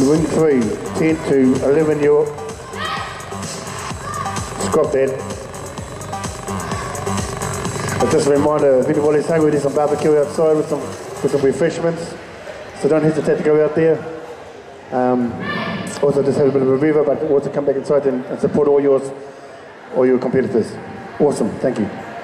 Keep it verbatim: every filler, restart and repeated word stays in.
You win three, ten to eleven, you're... Scrap that. But just a reminder, if anybody's hungry, there's some barbecue outside with some, with some refreshments. So don't hesitate to go out there. Um, also just have a bit of a beaver, but also come back inside and, and support all yours, all your competitors. Awesome, thank you.